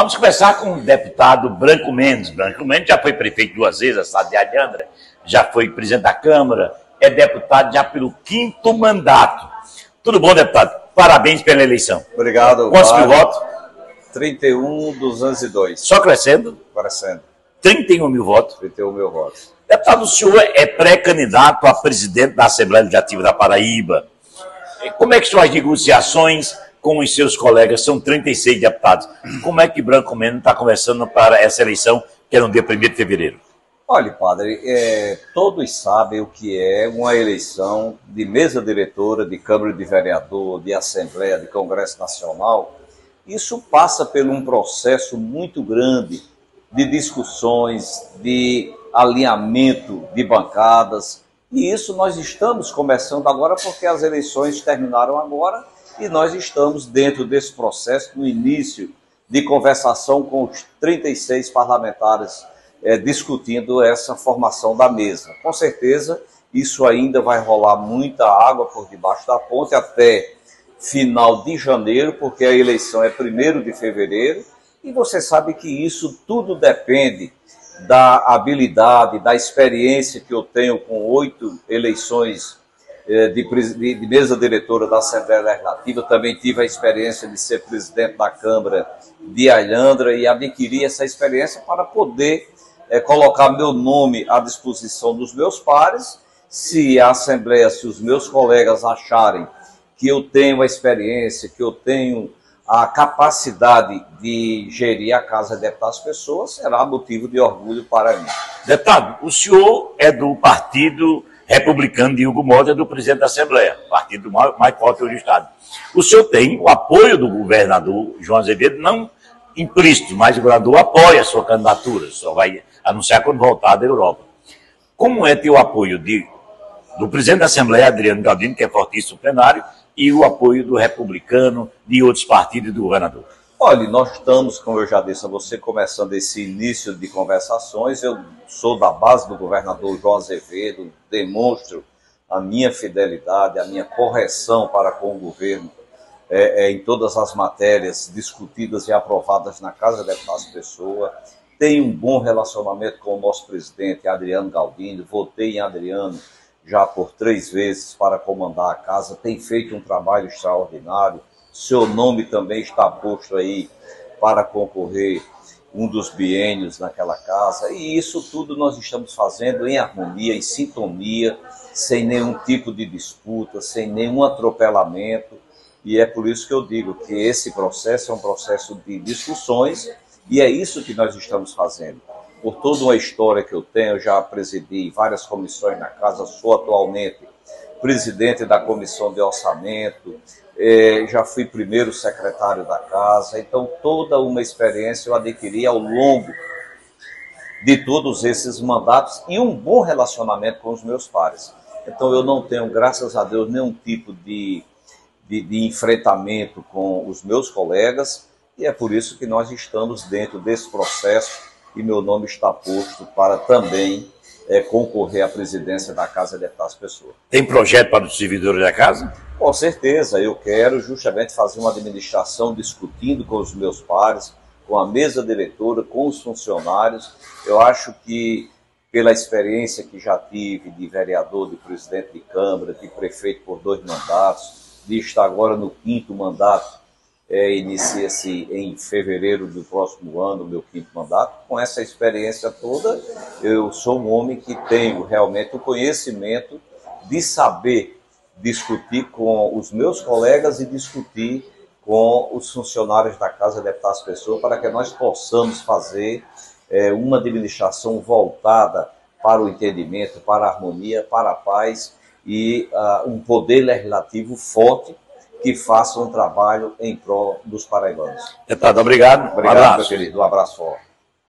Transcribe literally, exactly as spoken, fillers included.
Vamos começar com o deputado Branco Mendes. Branco Mendes já foi prefeito duas vezes, a cidade de Alhandra, já foi presidente da Câmara, é deputado já pelo quinto mandato. Tudo bom, deputado? Parabéns pela eleição. Obrigado. Quantos mil votos? trinta e um mil duzentos e dois. Só crescendo? Crescendo. trinta e um mil votos. trinta e um mil votos. Deputado, o senhor é pré-candidato a presidente da Assembleia Legislativa da Paraíba. Como é que são as negociações com os seus colegas? São trinta e seis deputados. Como é que Branco Mendes está conversando para essa eleição, que é no dia primeiro de fevereiro? Olha, padre, é, todos sabem o que é uma eleição de mesa diretora, de Câmara de Vereador, de Assembleia, de Congresso Nacional. Isso passa por um processo muito grande de discussões, de alinhamento de bancadas. E isso nós estamos começando agora porque as eleições terminaram agora e nós estamos dentro desse processo, no início de conversação com os trinta e seis parlamentares é, discutindo essa formação da mesa. Com certeza, isso ainda vai rolar muita água por debaixo da ponte até final de janeiro, porque a eleição é primeiro de fevereiro, e você sabe que isso tudo depende da habilidade, da experiência que eu tenho com oito eleições eh, de, de, de mesa diretora da Assembleia Legislativa. Também tive a experiência de ser presidente da Câmara de Alhandra e adquiri essa experiência para poder eh, colocar meu nome à disposição dos meus pares. Se a Assembleia, se os meus colegas acharem que eu tenho a experiência, que eu tenho a capacidade de gerir a Casa de Deputados Pessoas, será motivo de orgulho para mim. Deputado, o senhor é do Partido Republicano de Hugo Motta, é do presidente da Assembleia, partido mais forte do Estado. O senhor tem o apoio do governador João Azevedo, não implícito, mas o governador apoia a sua candidatura, só vai anunciar quando voltar da Europa. Como é ter o apoio de, do presidente da Assembleia, Adriano Galdino, que é fortíssimo plenário, e o apoio do republicano, de outros partidos e do governador? Olha, nós estamos, como eu já disse a você, começando esse início de conversações. Eu sou da base do governador João Azevedo, demonstro a minha fidelidade, a minha correção para com o governo é, é, em todas as matérias discutidas e aprovadas na Casa de Deputados Pessoa. Tenho um bom relacionamento com o nosso presidente, Adriano Galdino. Votei em Adriano já por três vezes para comandar a casa, tem feito um trabalho extraordinário. Seu nome também está posto aí para concorrer um dos biênios naquela casa, e isso tudo nós estamos fazendo em harmonia, em sintonia, sem nenhum tipo de disputa, sem nenhum atropelamento, e é por isso que eu digo que esse processo é um processo de discussões, e é isso que nós estamos fazendo. Por toda uma história que eu tenho, eu já presidi várias comissões na casa, sou atualmente presidente da Comissão de Orçamento, eh, já fui primeiro secretário da casa, então toda uma experiência eu adquiri ao longo de todos esses mandatos e um bom relacionamento com os meus pares. Então eu não tenho, graças a Deus, nenhum tipo de, de, de enfrentamento com os meus colegas, e é por isso que nós estamos dentro desse processo e meu nome está posto para também é, concorrer à presidência da Casa de Deputados Pessoa. Tem projeto para os servidores da casa? Com certeza, eu quero justamente fazer uma administração discutindo com os meus pares, com a mesa diretora, com os funcionários. Eu acho que, pela experiência que já tive de vereador, de presidente de Câmara, de prefeito por dois mandatos, de estar agora no quinto mandato, É, inicia-se em fevereiro do próximo ano, o meu quinto mandato. Com essa experiência toda, eu sou um homem que tenho realmente o conhecimento de saber discutir com os meus colegas e discutir com os funcionários da Casa de Deputados Pessoa para que nós possamos fazer é, uma administração voltada para o entendimento, para a harmonia, para a paz e uh, um poder legislativo forte que faça um trabalho em prol dos paraibanos. Deputado, obrigado. Obrigado, um meu querido. Um abraço forte.